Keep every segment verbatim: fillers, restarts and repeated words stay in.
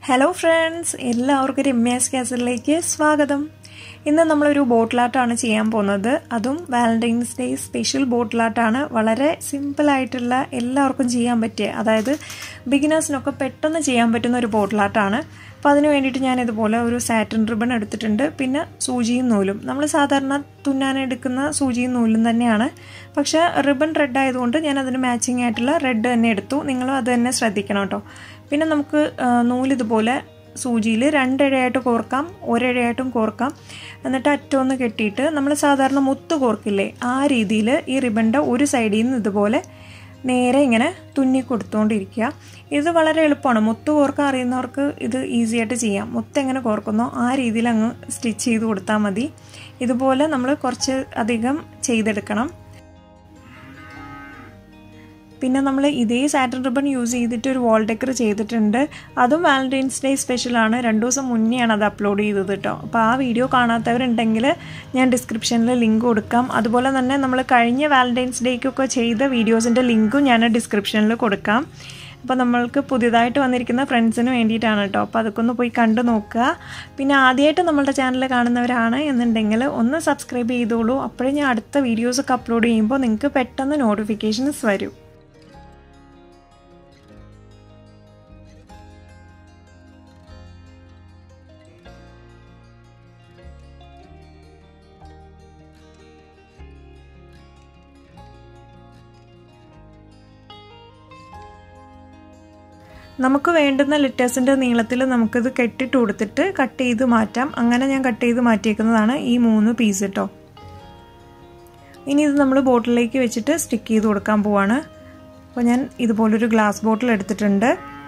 Hello friends, എല്ലാവർക്കും രമ്യാസ് കാസലിലേക്ക് സ്വാഗതം. ഇന്ന് നമ്മൾ ഒരു ബോട്ടിൽ ആർട്ട് ആണ് ചെയ്യാൻ പോകുന്നത്. അതും valentine's day special bottle art ആണ്. വളരെ സിമ്പിൾ ആയിട്ടുള്ള എല്ലാവർക്കും ചെയ്യാൻ പറ്റിയ, അതായത് ബിഗിനേഴ്സിനൊക്കെ പെട്ടെന്ന് ചെയ്യാൻ പറ്റുന്ന ഒരു ബോട്ടിൽ ആർട്ട് ആണ്. അപ്പോൾ അതിനു വേണ്ടിയിട്ട് ഞാൻ ഇതുപോലെ ഒരു സാറ്റിൻ റിബൺ എടുത്തിട്ടുണ്ട്. പിന്നെ സൂചിയും നൂലും. നമ്മൾ സാധാരണ തുന്നാൻ എടുക്കുന്ന സൂചിയും നൂലും തന്നെയാണ്. പക്ഷേ റിബൺ റെഡ് ആയതുകൊണ്ട് ഞാൻ അതിന് മാച്ചിങ് ആയിട്ടുള്ള റെഡ് തന്നെ എടുത്തു. നിങ്ങളും അത് തന്നെ ശ്രദ്ധിക്കണം കേട്ടോ. പിന്നെ നമുക്ക് നൂലിതുപോലെ സൂചിയിൽ രണ്ടിഴയായിട്ട് കോർക്കാം, ഒരിഴയായിട്ടും കോർക്കാം. എന്നിട്ട് അറ്റമൊന്ന് കെട്ടിയിട്ട് നമ്മൾ സാധാരണ മുത്ത് കോർക്കില്ലേ, ആ രീതിയിൽ ഈ റിബണിൻ്റെ ഒരു സൈഡിൽ നിന്ന് ഇതുപോലെ നേരെ ഇങ്ങനെ തുന്നി കൊടുത്തുകൊണ്ടിരിക്കുക. ഇത് വളരെ എളുപ്പമാണ്. മുത്ത് കോർക്കാൻ അറിയുന്നവർക്ക് ഇത് ഈസി ആയിട്ട് ചെയ്യാം. മുത്ത് എങ്ങനെ കോർക്കുന്നോ ആ രീതിയിൽ അങ്ങ് സ്റ്റിച്ച് ചെയ്ത് കൊടുത്താൽ മതി. ഇതുപോലെ നമ്മൾ കുറച്ച് അധികം ചെയ്തെടുക്കണം. പിന്നെ നമ്മൾ ഇതേ സാറ്റിൻ റിബൺ യൂസ് ചെയ്തിട്ട് ഒരു വാൾ ഡെക്കർ ചെയ്തിട്ടുണ്ട്. അതും വാലന്റൈൻസ് ഡേ സ്പെഷ്യലാണ്. രണ്ട് ദിവസം മുന്നെയാണ് അത് അപ്ലോഡ് ചെയ്തത് കേട്ടോ. അപ്പോൾ ആ വീഡിയോ കാണാത്തവരുണ്ടെങ്കിൽ ഞാൻ ഡിസ്ക്രിപ്ഷനിൽ ലിങ്ക് കൊടുക്കാം. അതുപോലെ തന്നെ നമ്മൾ കഴിഞ്ഞ വാലന്റൈൻസ് ഡേക്കൊക്കെ ചെയ്ത വീഡിയോസിൻ്റെ ലിങ്കും ഞാൻ ഡിസ്ക്രിപ്ഷനിൽ കൊടുക്കാം. അപ്പോൾ നമ്മൾക്ക് പുതിയതായിട്ട് വന്നിരിക്കുന്ന ഫ്രണ്ട്സിന് വേണ്ടിയിട്ടാണ് കേട്ടോ. അപ്പോൾ അതൊക്കെ ഒന്ന് പോയി കണ്ടു നോക്കുക. പിന്നെ ആദ്യമായിട്ട് നമ്മളുടെ ചാനൽ കാണുന്നവരാണ് എന്നുണ്ടെങ്കിൽ ഒന്ന് സബ്സ്ക്രൈബ് ചെയ്തോളൂ. അപ്പോഴേ ഞാൻ അടുത്ത വീഡിയോസൊക്കെ അപ്ലോഡ് ചെയ്യുമ്പോൾ നിങ്ങൾക്ക് പെട്ടെന്ന് നോട്ടിഫിക്കേഷൻസ് വരും. നമുക്ക് വേണ്ടുന്ന ലെറ്റേഴ്സിൻ്റെ നീളത്തിൽ നമുക്കിത് കെട്ടിട്ട് കൊടുത്തിട്ട് കട്ട് ചെയ്ത് മാറ്റാം. അങ്ങനെ ഞാൻ കട്ട് ചെയ്ത് മാറ്റിയേക്കുന്നതാണ് ഈ മൂന്ന് പീസ് കേട്ടോ. ഇനി ഇത് നമ്മൾ ബോട്ടിലേക്ക് വെച്ചിട്ട് സ്റ്റിക്ക് ചെയ്ത് കൊടുക്കാൻ പോവാണ്. അപ്പോൾ ഞാൻ ഇതുപോലൊരു ഗ്ലാസ് ബോട്ടിൽ എടുത്തിട്ടുണ്ട്.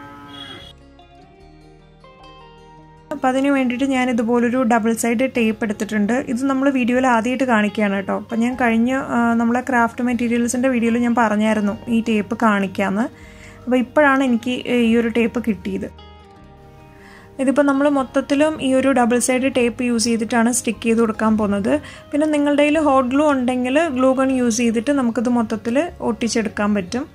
അപ്പോൾ അതിന് വേണ്ടിയിട്ട് ഞാൻ ഇതുപോലൊരു ഡബിൾ സൈഡ് ടേപ്പ് എടുത്തിട്ടുണ്ട്. ഇത് നമ്മൾ വീഡിയോയിൽ ആദ്യമായിട്ട് കാണിക്കുകയാണ് കേട്ടോ. അപ്പോൾ ഞാൻ കഴിഞ്ഞ നമ്മളെ ക്രാഫ്റ്റ് മെറ്റീരിയൽസിൻ്റെ വീഡിയോയിൽ ഞാൻ പറഞ്ഞായിരുന്നു ഈ ടേപ്പ് കാണിക്കാമെന്ന്. അപ്പോൾ ഇപ്പോഴാണ് എനിക്ക് ഈ ഒരു ടേപ്പ് കിട്ടിയത്. ഇതിപ്പോൾ നമ്മൾ മൊത്തത്തിലും ഈ ഒരു ഡബിൾ സൈഡ് ടേപ്പ് യൂസ് ചെയ്തിട്ടാണ് സ്റ്റിക്ക് ചെയ്ത് കൊടുക്കാൻ പോകുന്നത്. പിന്നെ നിങ്ങളുടെ കയ്യിൽ ഹോട്ട് ഗ്ലൂ ഉണ്ടെങ്കിൽ ഗ്ലൂ ഗൺ യൂസ് ചെയ്തിട്ട് നമുക്കിത് മൊത്തത്തിൽ ഒട്ടിച്ചെടുക്കാൻ പറ്റും.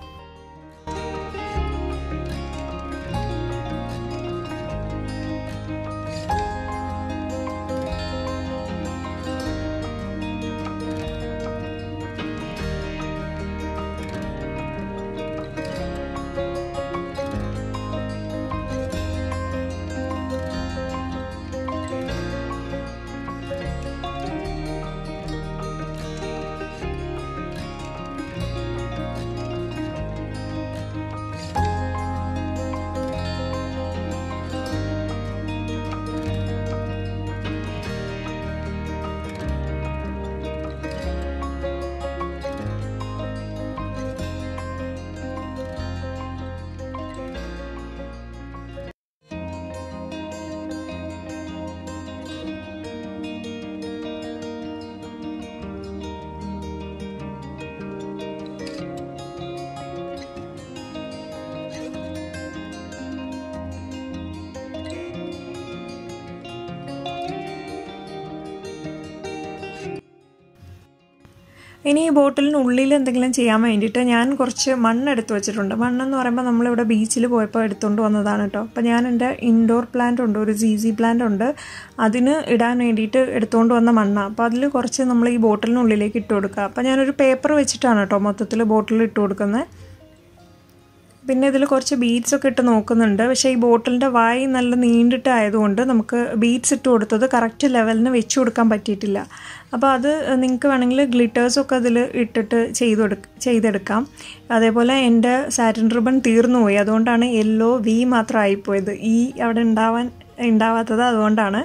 ഇനി ഈ ബോട്ടിലിനുള്ളിൽ എന്തെങ്കിലും ചെയ്യാൻ വേണ്ടിയിട്ട് ഞാൻ കുറച്ച് മണ്ണെടുത്ത് വെച്ചിട്ടുണ്ട്. മണ്ണെന്ന് പറയുമ്പോൾ നമ്മളിവിടെ ബീച്ചിൽ പോയപ്പോൾ എടുത്തുകൊണ്ട് വന്നതാണ് കേട്ടോ. അപ്പോൾ ഞാൻ എൻ്റെ ഇൻഡോർ പ്ലാന്റ് ഉണ്ട്, ഒരു സീസി പ്ലാന്റ് ഉണ്ട്, അതിന് ഇടാൻ വേണ്ടിയിട്ട് എടുത്തുകൊണ്ട് വന്ന മണ്ണാണ്. അപ്പോൾ അതിൽ കുറച്ച് നമ്മൾ ഈ ബോട്ടിലിനുള്ളിലേക്ക് ഇട്ട് കൊടുക്കുക. അപ്പോൾ ഞാനൊരു പേപ്പർ വെച്ചിട്ടാണ് കേട്ടോ മൊത്തത്തിൽ ബോട്ടിൽ ഇട്ട് കൊടുക്കുന്നത്. പിന്നെ ഇതിൽ കുറച്ച് ബീഡ്സൊക്കെ ഇട്ട് നോക്കുന്നുണ്ട്. പക്ഷേ ഈ ബോട്ടിലിൻ്റെ വായി നല്ല നീണ്ടിട്ട് ആയതുകൊണ്ട് നമുക്ക് ബീഡ്സ് ഇട്ട് കൊടുത്തത് കറക്റ്റ് ലെവലിന് വെച്ച് കൊടുക്കാൻ പറ്റിയിട്ടില്ല. അപ്പോൾ അത് നിങ്ങൾക്ക് വേണമെങ്കിൽ ഗ്ലിറ്റേഴ്സൊക്കെ അതിൽ ഇട്ടിട്ട് ചെയ്തെടു ചെയ്തെടുക്കാം. അതേപോലെ എൻ്റെ സാറ്റിൻ റിബൺ തീർന്നു പോയി, അതുകൊണ്ടാണ് യെല്ലോ വി മാത്രം ആയിപ്പോയത്. ഈ അവിടെ ഉണ്ടാവാൻ ഉണ്ടാവാത്തത് അതുകൊണ്ടാണ്.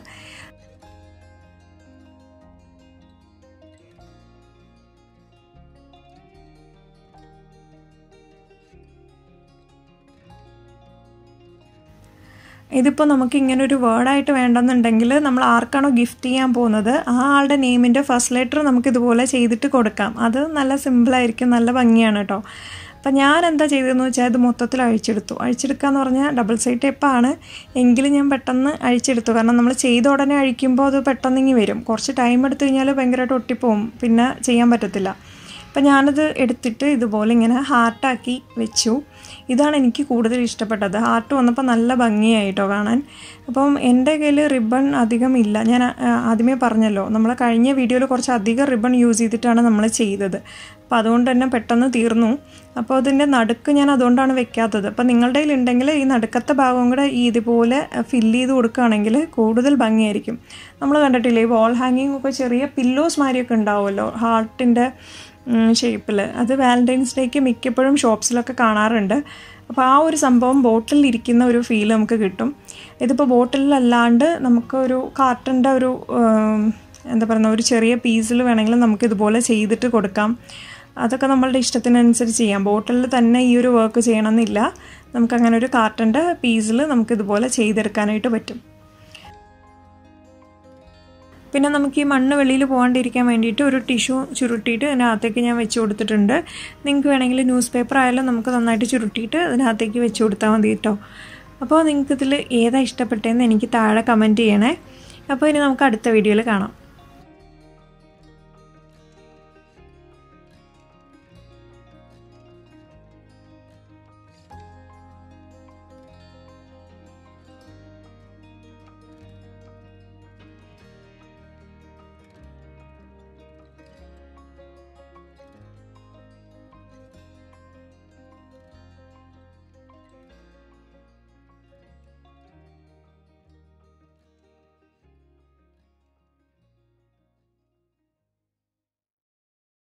ഇതിപ്പോൾ നമുക്ക് ഇങ്ങനെ ഒരു വേർഡായിട്ട് വേണ്ടെന്നുണ്ടെങ്കിൽ നമ്മൾ ആർക്കാണോ ഗിഫ്റ്റ് ചെയ്യാൻ പോകുന്നത് ആ ആളുടെ നെയിമിൻ്റെ ഫസ്റ്റ് ലെറ്റർ നമുക്ക് ഇതുപോലെ ചെയ്തിട്ട് കൊടുക്കാം. അത് നല്ല സിമ്പിളായിരിക്കും, നല്ല ഭംഗിയാണ് കേട്ടോ. അപ്പം ഞാൻ എന്താ ചെയ്തതെന്ന് വെച്ചാൽ ഇത് മൊത്തത്തിൽ അഴിച്ചെടുത്തു. അഴിച്ചെടുക്കുക എന്ന് പറഞ്ഞാൽ ഡബിൾ സൈഡ് ടേപ്പാണ്, എങ്കിലും ഞാൻ പെട്ടെന്ന് അഴിച്ചെടുത്തു. കാരണം നമ്മൾ ചെയ്ത ഉടനെ അഴിക്കുമ്പോൾ അത് പെട്ടെന്ന് ഇങ്ങി വരും. കുറച്ച് ടൈം എടുത്തു കഴിഞ്ഞാൽ ഭയങ്കരമായിട്ട് ഒട്ടിപ്പോവും, പിന്നെ ചെയ്യാൻ പറ്റത്തില്ല. അപ്പം ഞാനത് എടുത്തിട്ട് ഇതുപോലെ ഇങ്ങനെ ഹാർട്ടാക്കി വെച്ചു. ഇതാണ് എനിക്ക് കൂടുതൽ ഇഷ്ടപ്പെട്ടത്. ഹാർട്ട് വന്നപ്പോൾ നല്ല ഭംഗിയായിട്ടോ കാണാൻ. അപ്പം എൻ്റെ കയ്യിൽ റിബൺ അധികം ഇല്ല. ഞാൻ ആദ്യമേ പറഞ്ഞല്ലോ, നമ്മൾ കഴിഞ്ഞ വീഡിയോയിൽ കുറച്ച് അധികം റിബൺ യൂസ് ചെയ്തിട്ടാണ് നമ്മൾ ചെയ്തത്. അപ്പോൾ അതുകൊണ്ട് തന്നെ പെട്ടെന്ന് തീർന്നു. അപ്പോൾ അതിൻ്റെ നടുക്ക് ഞാൻ അതുകൊണ്ടാണ് വെക്കാത്തത്. അപ്പോൾ നിങ്ങളുടെ കയ്യിൽ ഉണ്ടെങ്കിൽ ഈ നടുക്കത്തെ ഭാഗവും കൂടെ ഈ ഇതുപോലെ ഫില്ല് ചെയ്ത് കൊടുക്കുകയാണെങ്കിൽ കൂടുതൽ ഭംഗിയായിരിക്കും. നമ്മൾ കണ്ടിട്ടില്ലേ, ഈ വാൾ ഹാങ്ങിങ് ഒക്കെ ചെറിയ പില്ലോസ് മാതിരിയൊക്കെ ഉണ്ടാവുമല്ലോ ഹാർട്ടിൻ്റെ ഷേപ്പിൽ. അത് വാലന്റൈൻസ് ഡേക്ക് മിക്കപ്പോഴും ഷോപ്സിലൊക്കെ കാണാറുണ്ട്. അപ്പോൾ ആ ഒരു സംഭവം ബോട്ടിലിൽ ഇരിക്കുന്ന ഒരു ഫീൽ നമുക്ക് കിട്ടും. ഇതിപ്പോൾ ബോട്ടിലല്ലാണ്ട് നമുക്ക് ഒരു കാർട്ടൻ്റെ ഒരു എന്താ പറയുക ഒരു ചെറിയ പീസിൽ വേണമെങ്കിൽ നമുക്കിതുപോലെ ചെയ്തിട്ട് കൊടുക്കാം. അതൊക്കെ നമ്മളുടെ ഇഷ്ടത്തിനനുസരിച്ച് ചെയ്യാം. ബോട്ടിലിൽ തന്നെ ഈ ഒരു വർക്ക് ചെയ്യണമെന്നില്ല. നമുക്കങ്ങനെ ഒരു കാർട്ടൻ്റെ പീസിൽ നമുക്കിതുപോലെ ചെയ്തെടുക്കാനായിട്ട് പറ്റും. പിന്നെ നമുക്ക് ഈ മണ്ണ് വെളിയിൽ പോകാണ്ടിരിക്കാൻ വേണ്ടിയിട്ട് ഒരു ടിഷ്യൂ ചുരുട്ടിയിട്ട് അതിനകത്തേക്ക് ഞാൻ വെച്ച് കൊടുത്തിട്ടുണ്ട്. നിങ്ങൾക്ക് വേണമെങ്കിൽ ന്യൂസ് പേപ്പർ ആയാലും നമുക്ക് നന്നായിട്ട് ചുരുട്ടിയിട്ട് അതിനകത്തേക്ക് വെച്ച് കൊടുത്താൽ മതി കേട്ടോ. അപ്പോൾ നിങ്ങൾക്കിതിൽ ഏതാ ഇഷ്ടപ്പെട്ടതെന്ന് എനിക്ക് താഴെ കമൻറ്റ് ചെയ്യണേ. അപ്പോൾ ഇനി നമുക്ക് അടുത്ത വീഡിയോയിൽ കാണാം.